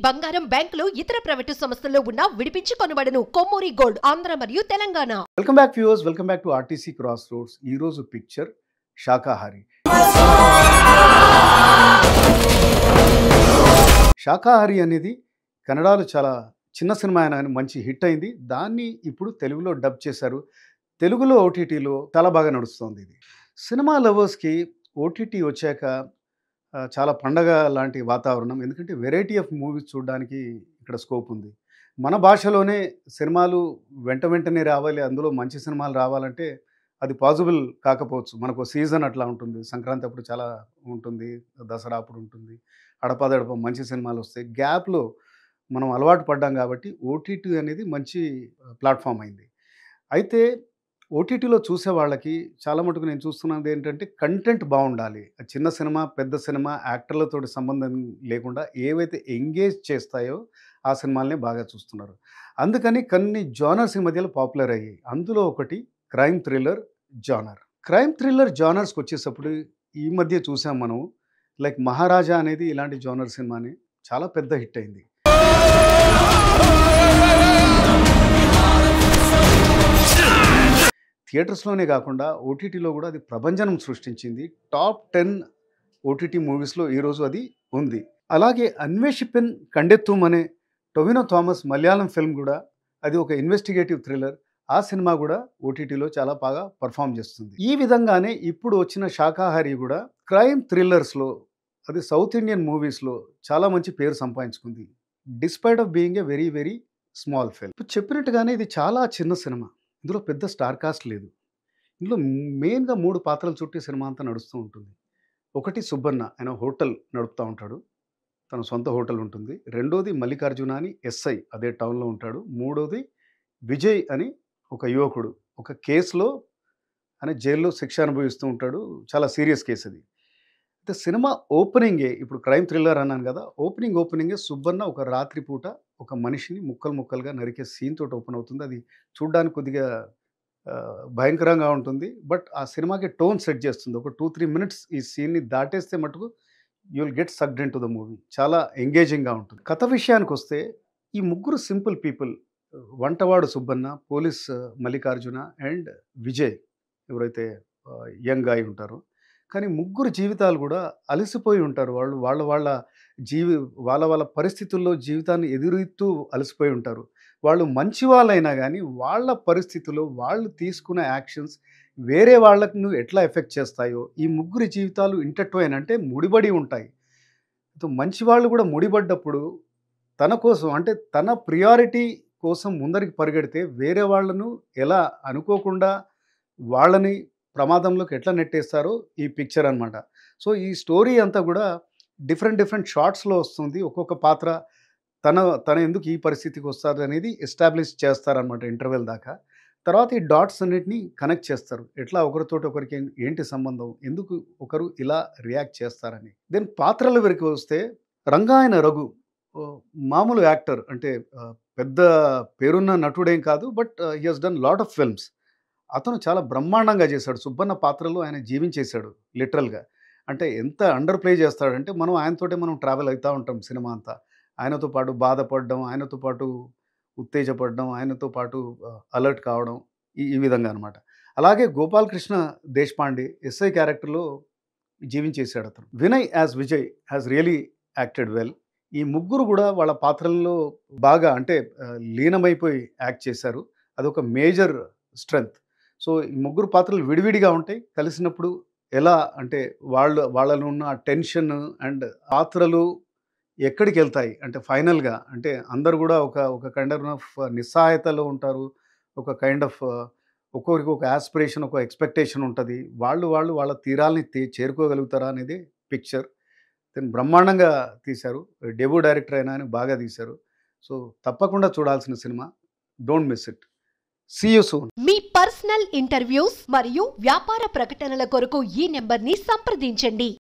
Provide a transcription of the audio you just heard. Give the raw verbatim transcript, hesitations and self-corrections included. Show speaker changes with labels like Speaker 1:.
Speaker 1: బంగారం బ్యాంకులు ఇతర ప్రైవేటు సంస్థల్లో ఉన్న విడిపించి కొనబడును. కొమ్మూరి గోల్డ్ ఆంధ్ర మరియు Telangana.
Speaker 2: Welcome back viewers, welcome back to RTC cross roads. ఈ రోజు పిక్చర్ శాకాహారి. శాకాహారి అనేది కన్నడలో చాలా చిన్న సినిమా అయినా మంచి హిట్ అయింది. దాన్ని ఇప్పుడు తెలుగులో డబ్ చేశారు. తెలుగులో ఓటీటీలో చాలా బాగా నడుస్తుంది. ఇది సినిమా లవర్స్కి ఓటీటీ వచ్చాక చాలా పండగ లాంటి వాతావరణం. ఎందుకంటే వెరైటీ ఆఫ్ మూవీస్ చూడడానికి ఇక్కడ స్కోప్ ఉంది. మన భాషలోనే సినిమాలు వెంట వెంటనే రావాలి, అందులో మంచి సినిమాలు రావాలంటే అది పాసిబుల్ కాకపోవచ్చు. మనకు సీజన్ అట్లా ఉంటుంది. సంక్రాంతి అప్పుడు చాలా ఉంటుంది, దసరా అప్పుడు ఉంటుంది, అడపాదడప మంచి సినిమాలు వస్తాయి. గ్యాప్లో మనం అలవాటు పడ్డాం కాబట్టి ఓటీటీ అనేది మంచి ప్లాట్ఫామ్ అయింది. అయితే ఓటీటీలో చూసే వాళ్ళకి చాలా మటుకు నేను చూస్తున్నది ఏంటంటే కంటెంట్ బాగుండాలి. చిన్న సినిమా పెద్ద సినిమా యాక్టర్లతో సంబంధం లేకుండా ఏవైతే ఎంగేజ్ చేస్తాయో ఆ సినిమాలనే బాగా చూస్తున్నారు. అందుకని కొన్ని జానర్స్ ఈ మధ్యలో పాపులర్ అయ్యాయి. అందులో ఒకటి crime thriller genre. Crime thriller జానర్స్కి వచ్చేటప్పుడు ఈ మధ్య చూసాం మనం, లైక్ మహారాజా అనేది ఇలాంటి జానర్ సినిమాని చాలా పెద్ద హిట్ అయింది. థియేటర్స్లోనే కాకుండా ఓటీటీలో కూడా అది ప్రభంజనం సృష్టించింది. టాప్ టెన్ ఓటీటీ మూవీస్లో ఈరోజు అది ఉంది. అలాగే అన్వేషిపెన్ కండెత్తుం అనే టొవినో థామస్ మలయాళం ఫిల్మ్ కూడా, అది ఒక ఇన్వెస్టిగేటివ్ థ్రిల్లర్. ఆ సినిమా కూడా ఓటీటీలో చాలా బాగా పర్ఫామ్ చేస్తుంది. ఈ విధంగానే ఇప్పుడు వచ్చిన శాకాహారి కూడా క్రైమ్ థ్రిల్లర్స్లో, అది సౌత్ ఇండియన్ మూవీస్లో చాలా మంచి పేరు సంపాదించుకుంది. Despite of being a very very small film. ఇప్పుడు చెప్పినట్టుగానే ఇది చాలా చిన్న సినిమా. ఇందులో పెద్ద స్టార్ కాస్ట్ లేదు. ఇందులో మెయిన్గా మూడు పాత్రలు చుట్టి సినిమా అంతా నడుస్తూ ఉంటుంది. ఒకటి సుబ్బన్న, ఆయన హోటల్ నడుపుతూ ఉంటాడు, తన సొంత హోటల్ ఉంటుంది. రెండోది మల్లికార్జున అని ఎస్ఐ, అదే టౌన్లో ఉంటాడు. మూడోది విజయ్ అని ఒక యువకుడు, ఒక కేసులో ఆయన జైల్లో శిక్ష అనుభవిస్తూ ఉంటాడు. చాలా సీరియస్ కేసు అది. అయితే సినిమా ఓపెనింగే, ఇప్పుడు క్రైమ్ థ్రిల్లర్ అన్నాను కదా, ఓపెనింగ్ ఓపెనింగే సుబ్బన్న ఒక రాత్రిపూట ఒక మనిషిని ముక్కలు ముక్కలుగా నరికే సీన్ తోటి ఓపెన్ అవుతుంది. అది చూడడానికి కొద్దిగా భయంకరంగా ఉంటుంది, బట్ ఆ సినిమాకి టోన్ సెట్ చేస్తుంది. ఒక టూ త్రీ మినిట్స్ ఈ సీన్ని దాటేస్తే మటుకు you will get sucked in to the movie. చాలా ఎంగేజింగ్గా ఉంటుంది. కథ విషయానికి వస్తే ఈ ముగ్గురు సింపుల్ పీపుల్, వంటవాడు సుబ్బన్న, పోలీస్ మల్లికార్జున అండ్ విజయ్ ఎవరైతే యంగ్ గాయ్ ఉంటారో, కానీ ముగ్గురు జీవితాలు కూడా అలసిపోయి ఉంటారు. వాళ్ళు వాళ్ళ వాళ్ళ జీవి వాళ్ళ వాళ్ళ పరిస్థితుల్లో జీవితాన్ని ఎదురుతూ అలసిపోయి ఉంటారు. వాళ్ళు మంచి వాళ్ళైనా కానీ వాళ్ళ పరిస్థితుల్లో వాళ్ళు తీసుకునే యాక్షన్స్ వేరే వాళ్ళకు ఎట్లా ఎఫెక్ట్ చేస్తాయో, ఈ ముగ్గురి జీవితాలు ఇంటర్ట్వైన్ అంటే ముడిపడి ఉంటాయి. మంచి వాళ్ళు కూడా ముడిపడ్డప్పుడు తన కోసం, అంటే తన ప్రియారిటీ కోసం ముందరికి పరిగెడితే వేరే వాళ్ళను ఎలా అనుకోకుండా వాళ్ళని ప్రమాదంలోకి ఎట్లా నెట్టేస్తారో ఈ పిక్చర్ అనమాట. సో ఈ స్టోరీ అంతా కూడా డిఫరెంట్ డిఫరెంట్ షార్ట్స్లో వస్తుంది. ఒక్కొక్క పాత్ర తన తన ఎందుకు ఈ పరిస్థితికి వస్తారు అనేది ఎస్టాబ్లిష్ చేస్తారనమాట ఇంటర్వెల్ దాకా. తర్వాత ఈ డాట్స్ అన్నిటిని కనెక్ట్ చేస్తారు. ఎట్లా ఒకరితోటి ఒకరికి ఏంటి సంబంధం, ఎందుకు ఒకరు ఇలా రియాక్ట్ చేస్తారని. దెన్ పాత్రల వరకు వస్తే రంగాయన రఘు మామూలు యాక్టర్, అంటే పెద్ద పేరున్న నటుడేం కాదు, but he has done lot of films. అతను చాలా బ్రహ్మాండంగా చేశాడు. సుబ్బన్న పాత్రలో ఆయన జీవించేశాడు లిటరల్గా. అంటే ఎంత అండర్ ప్లే చేస్తాడంటే మనం ఆయనతోటే మనం ట్రావెల్ అవుతూ ఉంటాం సినిమా అంతా. ఆయనతో పాటు బాధపడడం, ఆయనతో పాటు ఉత్తేజపడడం, ఆయనతో పాటు అలర్ట్ కావడం, ఈ ఈ విధంగా అనమాట. అలాగే గోపాలకృష్ణ దేశపాండే ఎస్ఐ క్యారెక్టర్లో జీవించేశాడు అతను. Vinay as Vijay has really acted well. ఈ ముగ్గురు కూడా వాళ్ళ పాత్రల్లో బాగా అంటే లీనమైపోయి యాక్ట్ చేశారు. అదొక మేజర్ స్ట్రెంగ్త్. సో ఈ ముగ్గురు పాత్రలు విడివిడిగా ఉంటాయి, కలిసినప్పుడు ఎలా అంటే వాళ్ళు వాళ్ళలో ఉన్న టెన్షన్ అండ్ పాత్రలు ఎక్కడికి వెళ్తాయి అంటే ఫైనల్గా, అంటే అందరు కూడా ఒక ఒక కైండ్ ఆఫ్ నిస్సహాయతలో ఉంటారు. ఒక కైండ్ ఆఫ్ ఒక్కొక్కరికి ఒక యాస్పిరేషన్, ఒక ఎక్స్పెక్టేషన్ ఉంటుంది. వాళ్ళు వాళ్ళు వాళ్ళ తీరాల్ని చేరుకోగలుగుతారా అనేది పిక్చర్. దీన్ని బ్రహ్మాండంగా తీశారు. డెబ్యూ డైరెక్టర్ అయినా అని బాగా తీశారు. సో తప్పకుండా చూడాల్సిన సినిమా. Don't miss it. See you soon.
Speaker 1: మీ పర్సనల్ ఇంటర్వ్యూస్ మరియు వ్యాపార ప్రకటనల కొరకు ఈ నెంబర్ని సంప్రదించండి.